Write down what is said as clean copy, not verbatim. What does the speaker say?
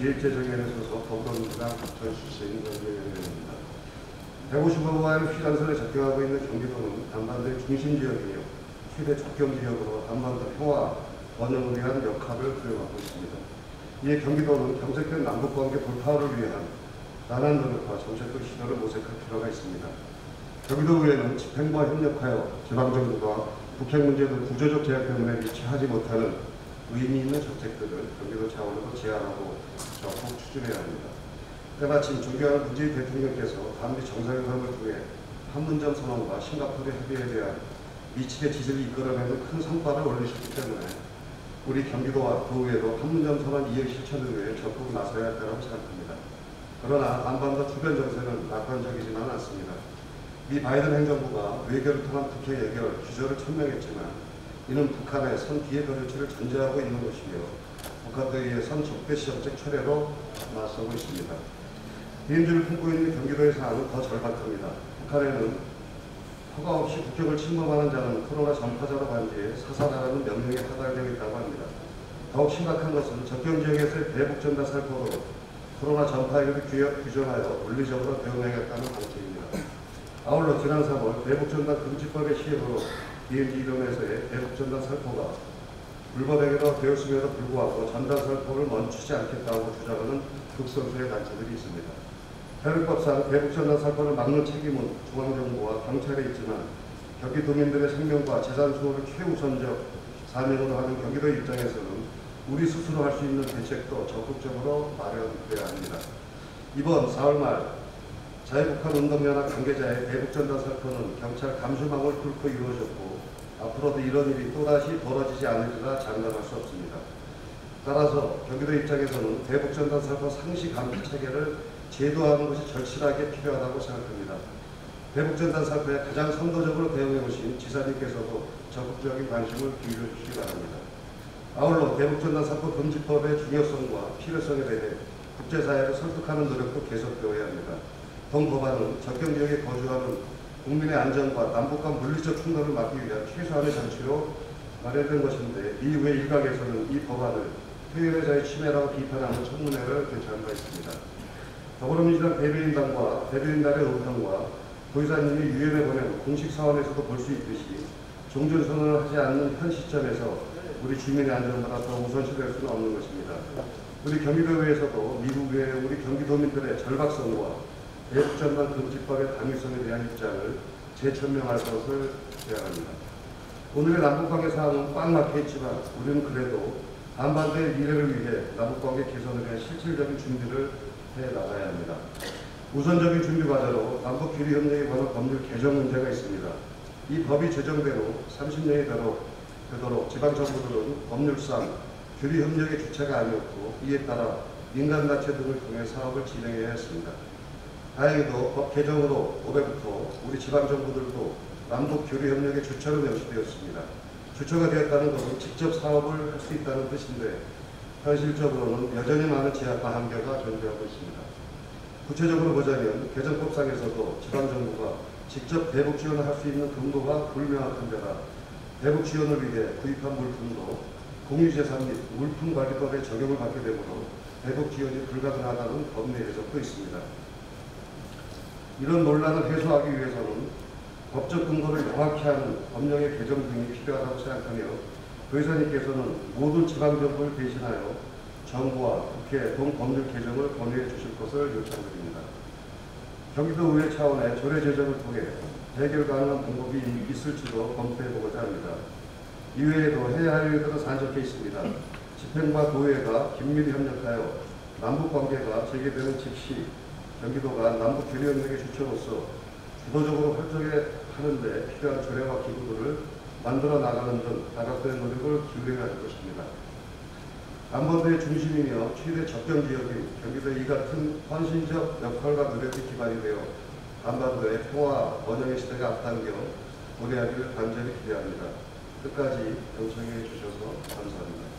기획재정위원회에 소속 더불어민주당 박철수씨 원내위원입니다. 150억 원의 휴전선에 접경하고 있는 경기도는 한반도의 중심지역이며 최대 접경지역으로 한반도 평화 번영을 위한 역할을 수행하고 있습니다. 이에 경기도는 경색된 남북관계 돌파를 위한 단한 노력과 정책적 시도를 모색할 필요가 있습니다. 경기도의회는 집행부와 협력하여 지방정부가 북핵 문제 등 구조적 제약 때문에 미치하지 못하는 의미 있는 정책들을 경기도 차원에서 제안하고 적극 추진해야 합니다. 때마침 존경하는 문재인 대통령께서 한미 정상회담을 통해 판문점 선언과 싱가포르 협의에 대한 미치의 지지를 이끌어내는 큰 성과를 올리셨기 때문에 우리 경기도와 도의회도 판문점 선언 이행 실천을 위해 적극 나서야 할 때라고 생각합니다. 그러나 한반도 주변 정세는 낙관적이지만 않습니다. 미 바이든 행정부가 외교를 통한 북핵 해결 기조를 천명했지만 이는 북한의 선 비핵 결의치를 전제하고 있는 것이며 북한에 의해 선 적대시 정책 철회로 맞서고 있습니다. 비행주를 품고 있는 경기도의 상황은 더 절박합니다. 북한에는 허가 없이 북핵을 침범하는 자는 코로나 전파자로 반지해 사살하라는 명령에 하달되어 있다고 합니다. 더욱 심각한 것은 접경지역에서의 대북전단 살포로 코로나 전파에도 규정하여 물리적으로 대응하겠다는 방침입니다. 아울러 지난 3월 대북전단 금지법의 시행으로 비행기 이동에서의 대북전단 살포가 불법행위로 되었음에도 불구하고 전단 살포를 멈추지 않겠다고 주장하는 극소수의 단체들이 있습니다. 해외법상 대북전단 살포를 막는 책임은 중앙정부와 경찰에 있지만 경기도민들의 생명과 재산 수호를 최우선적 사명으로 하는 경기도 입장에서는 우리 스스로 할 수 있는 대책도 적극적으로 마련돼야 합니다. 이번 4월 말 자유북한운동연합 관계자의 대북전단 살포는 경찰 감시망을 뚫고 이루어졌고 앞으로도 이런 일이 또다시 벌어지지 않으리라 장담할 수 없습니다. 따라서 경기도 입장에서는 대북전단 살포 상시 감시 체계를 제도하는 것이 절실하게 필요하다고 생각합니다. 대북전단 살포에 가장 선도적으로 대응해 오신 지사님께서도 적극적인 관심을 기울여 주시기 바랍니다. 아울러 대북전단 살포 금지법의 중요성과 필요성에 대해 국제사회를 설득하는 노력도 계속되어야 합니다. 본 법안은 접경지역에 거주하는 국민의 안전과 남북 간 물리적 충돌을 막기 위한 최소한의 장치로 마련된 것인데 이후의 일각에서는 이 법안을 표현의 자유 침해라고 비판하는 청문회를 개최한 바 있습니다. 더불어민주당 대변인단과 대변인단의 의견과 도의사님이 유엔에 보낸 공식 사원에서도 볼 수 있듯이 종전선언을 하지 않는 현 시점에서 우리 주민의 안전보다 더 우선시될 수는 없는 것입니다. 우리 경기도의회에서도 미국의 우리 경기도민들의 절박성과 대북전단 금지법의 당위성에 대한 입장을 재천명할 것을 제안합니다. 오늘의 남북관계 상황은 꽉 막혀 있지만 우리는 그래도 한반도의 미래를 위해 남북관계 개선을 위한 실질적인 준비를 해 나가야 합니다. 우선적인 준비 과제로 남북규리협력에 관한 법률 개정 문제가 있습니다. 이 법이 제정된 후 30년이 되도록 지방정부들은 법률상 규리협력의 주체가 아니었고 이에 따라 민간단체 등을 통해 사업을 진행해야 했습니다. 다행히도 법 개정으로 올해부터 우리 지방정부들도 남북규리협력의 주체로 명시되었습니다. 주체가 되었다는 것은 직접 사업을 할 수 있다는 뜻인데 현실적으로는 여전히 많은 제약과 한계가 존재하고 있습니다. 구체적으로 보자면 개정법상에서도 지방정부가 직접 대북 지원을 할 수 있는 근거가 불명확한 데다 대북 지원을 위해 구입한 물품도 공유재산 및 물품관리법에 적용을 받게 되므로 대북 지원이 불가능하다는 법리 해석도 있습니다. 이런 논란을 해소하기 위해서는 법적 근거를 명확히 하는 법령의 개정 등이 필요하다고 생각하며 도의사님께서는 모든 지방정부를 대신하여 정부와 국회 동법률 개정을 권유해 주실 것을 요청드립니다. 경기도의회 차원의 조례 제정을 통해 해결 가능한 방법이 있을지도 검토해보고자 합니다. 이외에도 해야 할 일들은 산적해 있습니다. 집행부와 도의회가 긴밀히 협력하여 남북관계가 재개되는 즉시 경기도가 남북규리협력의 주체로서 주도적으로 활동하는 데 필요한 조례와 기구들을 만들어 나가는 등 다각도의 노력을 기울여야 할 것입니다. 한반도의 중심이며 최대 접경지역인 경기도의 이 같은 헌신적 역할과 노력이 기반이 되어 한반도의 평화 번영의 시대가 앞당겨 도래하기를 간절히 기대합니다. 끝까지 경청해 주셔서 감사합니다.